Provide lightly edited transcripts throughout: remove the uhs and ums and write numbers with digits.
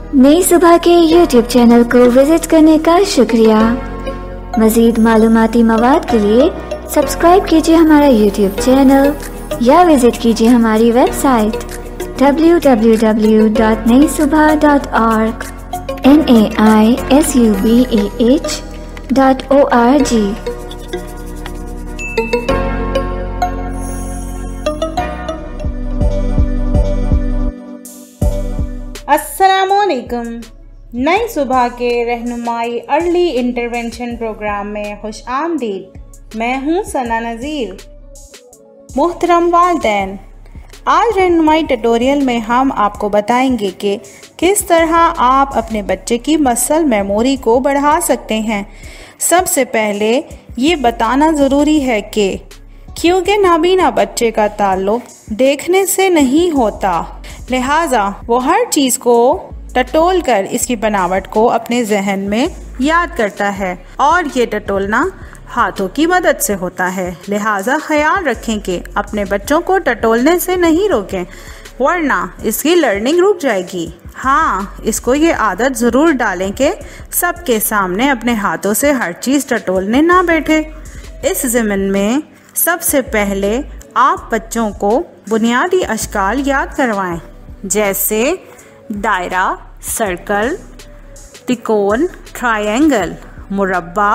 नई सुबह के YouTube चैनल को विजिट करने का शुक्रिया। मज़ीद मालूमाती मवाद के लिए सब्सक्राइब कीजिए हमारा YouTube चैनल या विजिट कीजिए हमारी वेबसाइट www.naisubah.org naisubah.org। अस्सलामुअलैकुम। नई सुबह के रहनुमाई अर्ली इंटरवेंशन प्रोग्राम में खुश आमदीद। मैं हूँ सना नज़ीर। मोहतरम वालिदैन, आज रहनुमाई ट्यूटोरियल में हम आपको बताएंगे कि किस तरह आप अपने बच्चे की मसल मेमोरी को बढ़ा सकते हैं। सबसे पहले ये बताना ज़रूरी है कि क्योंकि नाबीना बच्चे का ताल्लुक देखने से नहीं होता, लिहाजा वो हर चीज़ को टटोल कर इसकी बनावट को अपने जहन में याद करता है और ये टटोलना हाथों की मदद से होता है। लिहाजा ख्याल रखें कि अपने बच्चों को टटोलने से नहीं रोकें, वरना इसकी लर्निंग रुक जाएगी। हाँ, इसको ये आदत ज़रूर डालें कि सबके सामने अपने हाथों से हर चीज़ टटोलने ना बैठे। इस ज़मीन में सबसे पहले आप बच्चों को बुनियादी अशकाल याद करवाएं, जैसे दायरा, सर्कल, तिकोन, ट्रायंगल, मुरब्बा,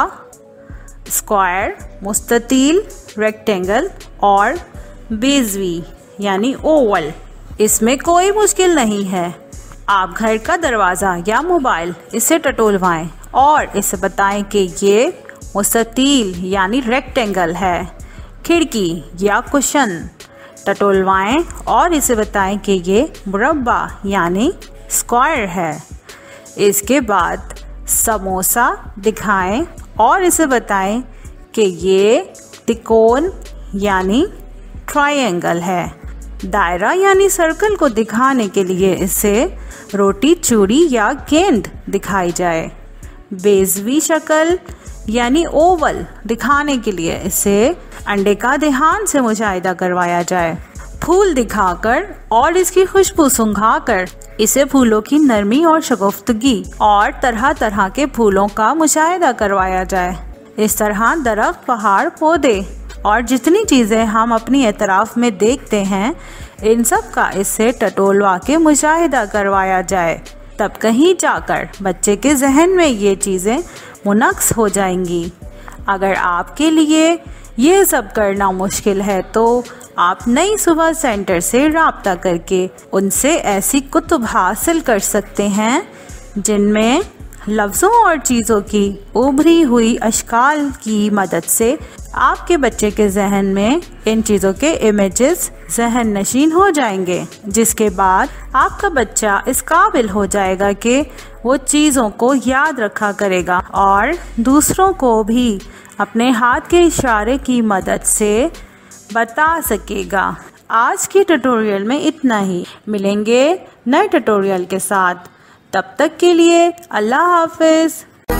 स्क्वायर, मुस्ततील, रेक्टेंगल और बेज़वी यानी ओवल। इसमें कोई मुश्किल नहीं है। आप घर का दरवाज़ा या मोबाइल इससे टटोलवाएं और इसे बताएं कि ये मुस्ततील यानी रेक्टेंगल है। खिड़की या कुशन टटोलवाएं और इसे बताएं कि ये मुरब्बा यानी स्क्वायर है। इसके बाद समोसा दिखाएं और इसे बताएं कि ये तिकोन यानी ट्रायंगल है। दायरा यानी सर्कल को दिखाने के लिए इसे रोटी, चूड़ी या गेंद दिखाई जाए। बेज़वी शक्ल यानी ओवल दिखाने के लिए इसे अंडे का ध्यान से मुशाहिदा करवाया जाए। फूल दिखाकर और इसकी खुशबू सूंघाकर इसे फूलों की नरमी और शगुफ्तगी और तरह तरह के फूलों का मुशाहिदा करवाया जाए। इस तरह दरख्त, पहाड़, पौधे और जितनी चीज़ें हम अपनी एतराफ़ में देखते हैं, इन सब का इससे टटोलवा के मुशाहिदा करवाया जाए। तब कहीं जाकर बच्चे के जहन में ये चीज़ें मुनक्स हो जाएंगी। अगर आपके लिए ये सब करना मुश्किल है तो आप नई सुबह सेंटर से राब्ता करके उनसे ऐसी कुतुब हासिल कर सकते हैं जिनमें लफ्ज़ों और चीज़ों की उभरी हुई अशकाल की मदद से आपके बच्चे के जहन में इन चीज़ों के इमेजेस जहन नशीन हो जाएंगे, जिसके बाद आपका बच्चा इस काबिल हो जाएगा कि वो चीज़ों को याद रखा करेगा और दूसरों को भी अपने हाथ के इशारे की मदद से बता सकेगा। आज की ट्यूटोरियल में इतना ही। मिलेंगे नए ट्यूटोरियल के साथ, तब तक के लिए अल्लाह हाफिज़।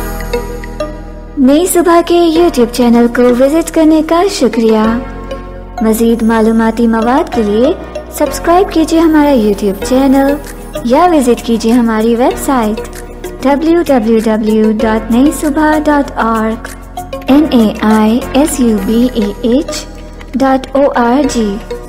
नई सुबह के YouTube चैनल को विजिट करने का शुक्रिया। मज़ीद मालूमाती मवाद के लिए सब्सक्राइब कीजिए हमारा YouTube चैनल या विजिट कीजिए हमारी वेबसाइट www.naisubah.org naisubah.org।